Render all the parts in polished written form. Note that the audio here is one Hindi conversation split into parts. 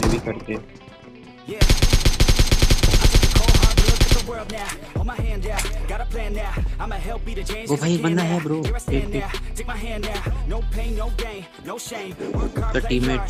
भी करके। वो भाई बंदा है ब्रो, तो टीममेट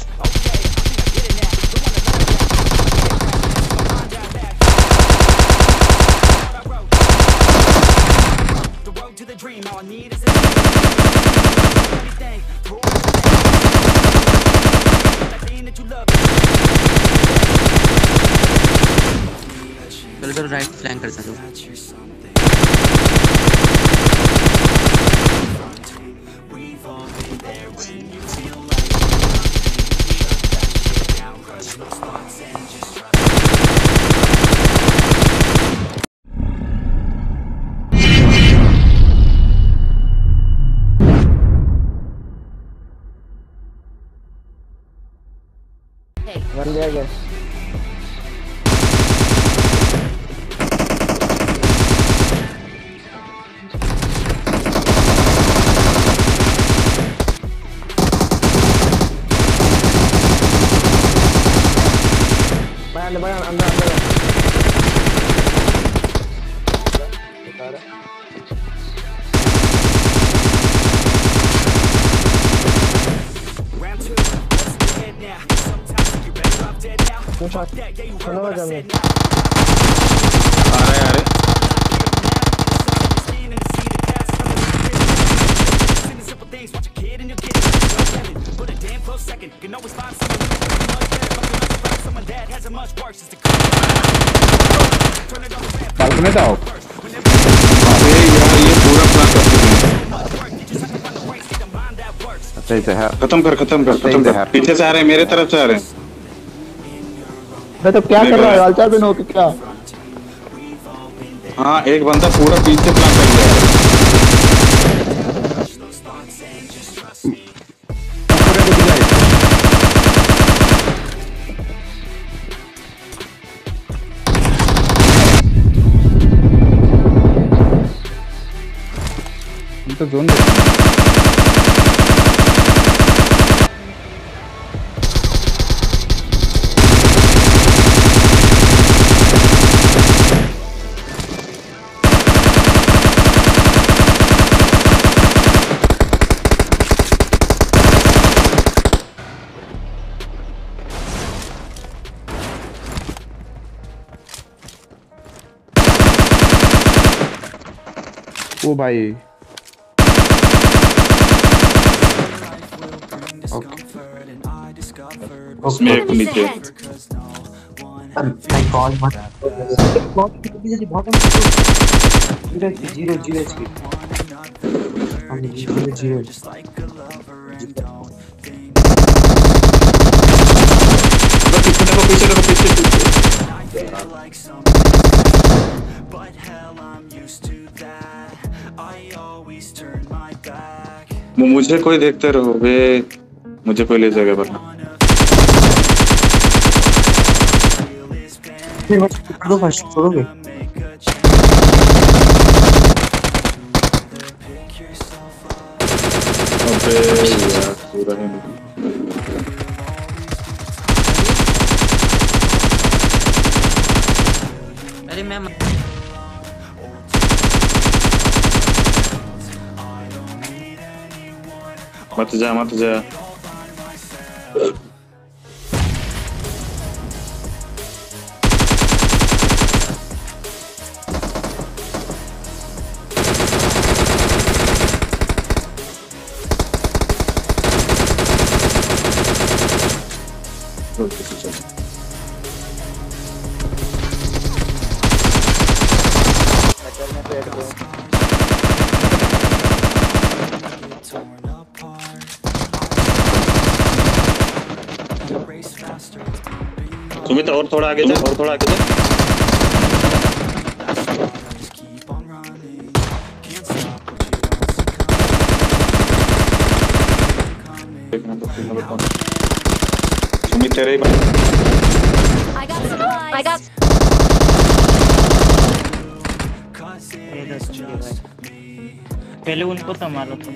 चलो राइट फ्लैंक कर सकते हो। बन गया गैस। अंदर अंदर में जाओ। अबे यार ये पूरा प्लान सही से है। खत्म कर पीछे से आ रहे हैं, मेरे तरफ से आ रहे हैं। मैं तो क्या कर रहा है हालचाल भी नो कि क्या। हाँ एक बंदा पूरा पीछे प्लान कर गया है। तो जोन ओ भाई उसमें एक नीचे पीछे मुझे कोई देखते रहो बे, मुझे कोई ले जाएगा वरना। दो फर्स्ट छोड़ोगे अबे यार पूरा है अरे मैं मत जा सुमित और थोड़ा आगे जा, और थोड़ा आगे जा। सुमित तेरे ही पहले उनको संभालो तुम।